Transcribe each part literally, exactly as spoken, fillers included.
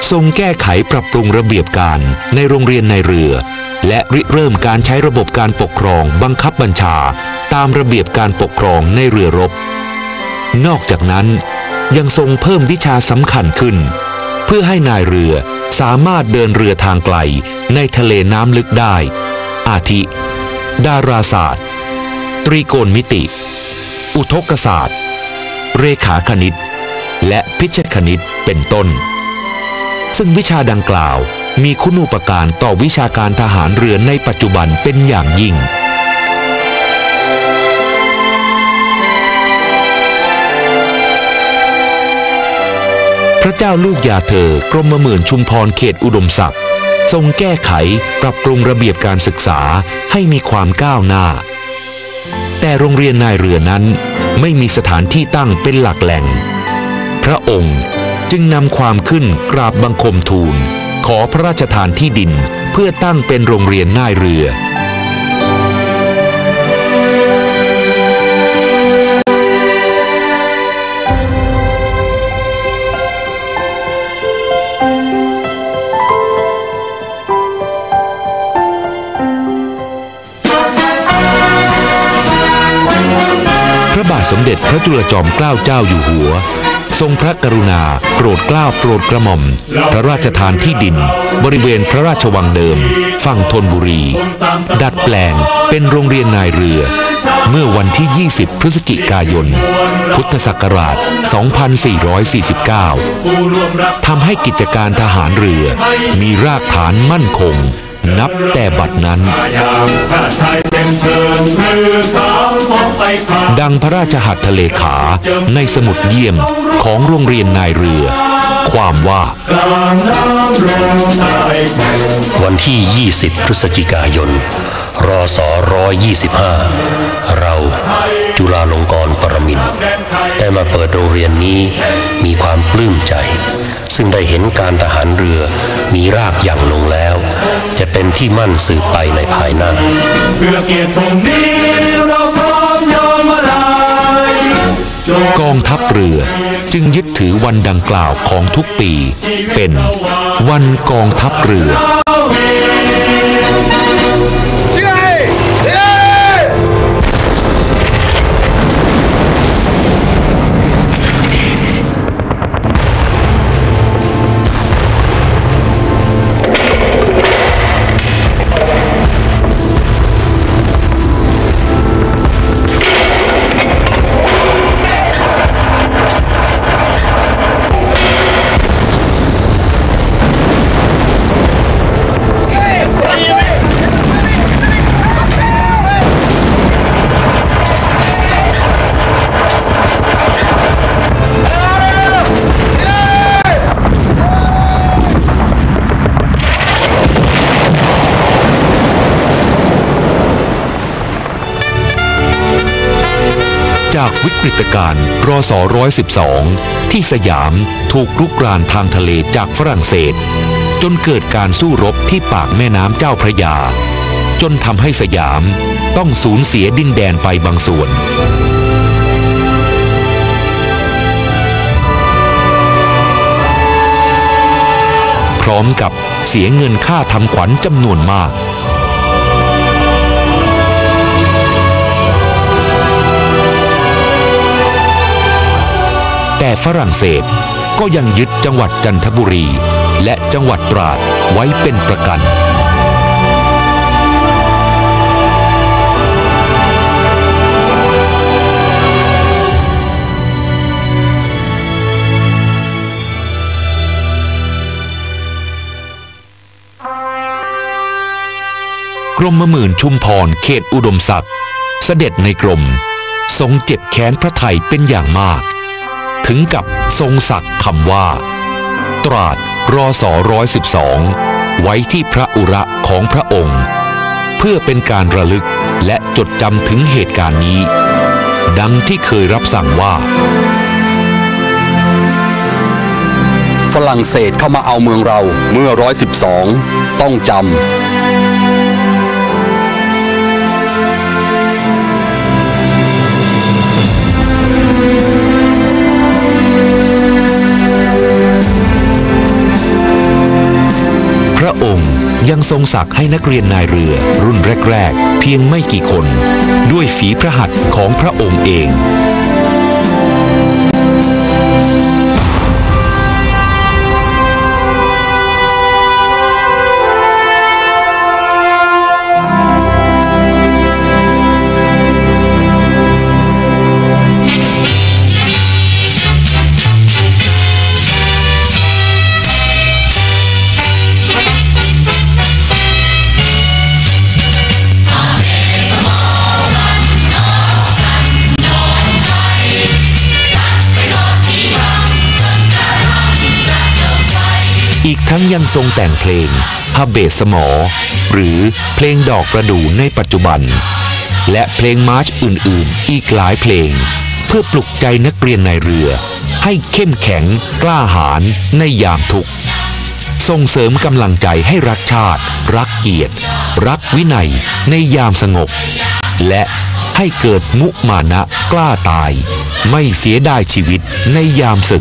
ทรงแก้ไขปรับปรุงระเบียบการในโรงเรียนในเรือและริเริ่มการใช้ระบบการปกครองบังคับบัญชาตามระเบียบการปกครองในเรือรบนอกจากนั้นยังทรงเพิ่มวิชาสำคัญขึ้นเพื่อให้นายเรือสามารถเดินเรือทางไกลในทะเลน้ำลึกได้อาทิดาราศาสตร์ตรีโกณมิติอุทกศาสตร์เรขาคณิตและพิชคณิตเป็นต้นซึ่งวิชาดังกล่าวมีคุณูปการต่อวิชาการทหารเรือในปัจจุบันเป็นอย่างยิ่งพระเจ้าลูกยาเธอกรมหมื่นชุมพรเขตอุดมศักดิ์ทรงแก้ไขปรับปรุงระเบียบการศึกษาให้มีความก้าวหน้าแต่โรงเรียนนายเรือนั้นไม่มีสถานที่ตั้งเป็นหลักแหล่งพระองค์จึงนำความขึ้นกราบบังคมทูลขอพระราชทานที่ดินเพื่อตั้งเป็นโรงเรียนนายเรือพระบาทสมเด็จพระจุลจอมเกล้าเจ้าอยู่หัวทรงพระกรุณาโปรดเกล้าโปรดกระหม่อมพระราชทานที่ดินบริเวณพระราชวังเดิมฝั่งธนบุรีดัดแปลงเป็นโรงเรียนนายเรือเมื่อวันที่ยี่สิบพฤศจิกายนพุทธศักราชสองพันสี่ร้อยสี่สิบเก้าทำให้กิจการทหารเรือมีรากฐานมั่นคงนับแต่บัดนั้นดังพระราชหัตถเลขาในสมุดเยี่ยมของโรงเรียนนายเรือความว่าวันที่ยี่สิบพฤศจิกายนรศหนึ่งร้อยยี่สิบห้าเราจุฬาลงกรณ์ปรมินทร์ได้มาเปิดโรงเรียนนี้มีความปลื้มใจซึ่งได้เห็นการทหารเรือมีรากหยั่งลงแล้วจะเป็นที่มั่นสืบไปในภายหน้าเพื่อเกียรติธงนี้เราพร้อมยอมมาลายกองทัพเรือจึงยึดถือวันดังกล่าวของทุกปีเป็นวันกองทัพเรือจากวิกฤตการณ์รศหนึ่งร้อยสิบสองที่สยามถูกรุกรานทางทะเลจากฝรั่งเศสจนเกิดการสู้รบที่ปากแม่น้ำเจ้าพระยาจนทำให้สยามต้องสูญเสียดินแดนไปบางส่วนพร้อมกับเสียเงินค่าทำขวัญจำนวนมากแต่ฝรั่งเศสก็ยังยึดจังหวัดจันทบุรีและจังหวัดตราดไว้เป็นประกันกรมหมื่นชุมพรเขตอุดมศักดิ์เสด็จในกรมทรงเจ็บแค้นพระไทยเป็นอย่างมากถึงกับทรงศักดิ์คำว่าตราดรศหนึ่งร้อยสิบสองไว้ที่พระอุระของพระองค์เพื่อเป็นการระลึกและจดจำถึงเหตุการณ์นี้ดังที่เคยรับสั่งว่าฝรั่งเศสเข้ามาเอาเมืองเราเมื่อร้อยสิบสองต้องจำยังทรงศักดิ์ให้นักเรียนนายเรือรุ่นแรกๆเพียงไม่กี่คนด้วยฝีพระหัตถ์ของพระองค์เองอีกทั้งยังทรงแต่งเพลงพระเบสสมอหรือเพลงดอกประดู่ในปัจจุบันและเพลงมาร์ชอื่นๆอีกหลายเพลงเพื่อปลุกใจนักเรียนในเรือให้เข้มแข็งกล้าหาญในยามทุกข์ส่งเสริมกำลังใจให้รักชาติรักเกียรติรักวินัยในยามสงบและให้เกิดมุมานะกล้าตายไม่เสียดายชีวิตในยามศึก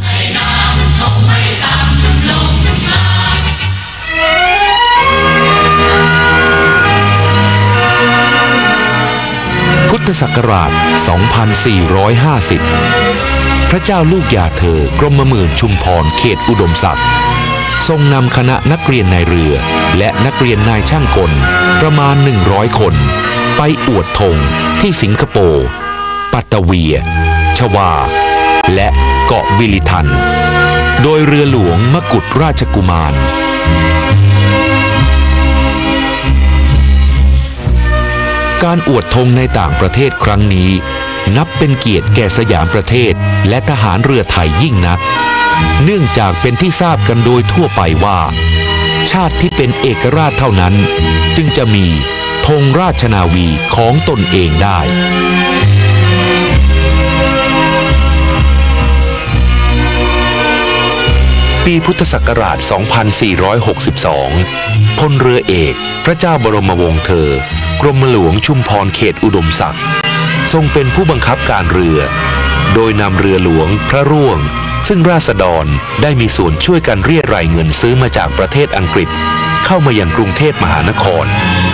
พุทธศักราช สองพันสี่ร้อยห้าสิบ พระเจ้าลูกยาเธอกรมหมื่นชุมพรเขตอุดมศักดิ์ทรงนำคณะนักเรียนนายเรือและนักเรียนนายช่างกลประมาณหนึ่งร้อยคนไปอวดธงที่สิงคโปร์ปัตตาเวียชวาและเกาะบิลิทันโดยเรือหลวงมกุฎราชกุมารการอวดธงในต่างประเทศครั้งนี้นับเป็นเกียรติแก่สยามประเทศและทหารเรือไทยยิ่งนักเนื่องจากเป็นที่ทราบกันโดยทั่วไปว่าชาติที่เป็นเอกราชเท่านั้นจึงจะมีธงราชนาวีของตนเองได้ปีพุทธศักราช สองพันสี่ร้อยหกสิบสอง พลเรือเอกพระเจ้าบรมวงศ์เธอกรมหลวงชุมพรเขตอุดมศักดิ์ทรงเป็นผู้บังคับการเรือโดยนำเรือหลวงพระร่วงซึ่งราษฎรได้มีส่วนช่วยกันเรียรายเงินซื้อมาจากประเทศอังกฤษเข้ามายังกรุงเทพมหานคร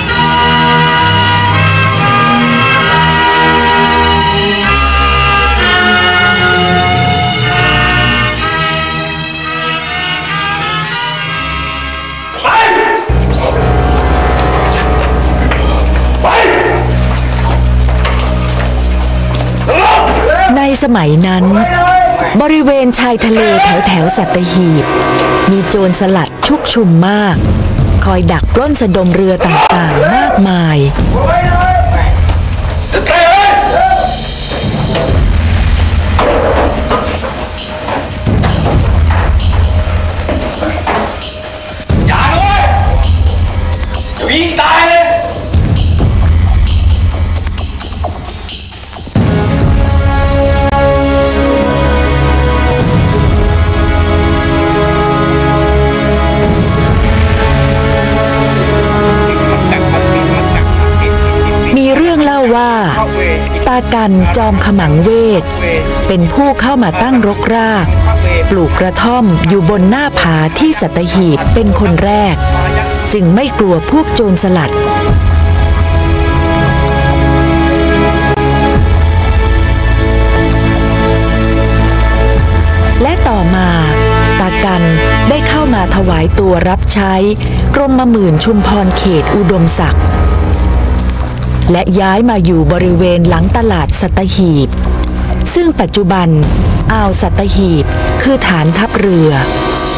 ในสมัยนั้นบริเวณชายทะเลแถวแถวสัตหีบมีโจรสลัดชุกชุมมากคอยดักปล้นสะดมเรือต่างๆมากมายอย่าด้วยจะยิงตายเลยว่าตากันจอมขมังเวทเป็นผู้เข้ามาตั้งรกรากปลูกกระท่อมอยู่บนหน้าผาที่สัตหีบเป็นคนแรกจึงไม่กลัวพวกโจรสลัดและต่อมาตากันได้เข้ามาถวายตัวรับใช้กรมหมื่นชุมพรเขตอุดมศักดิ์และย้ายมาอยู่บริเวณหลังตลาดสัตหีบซึ่งปัจจุบันอ่าวสัตหีบคือฐานทัพเรือ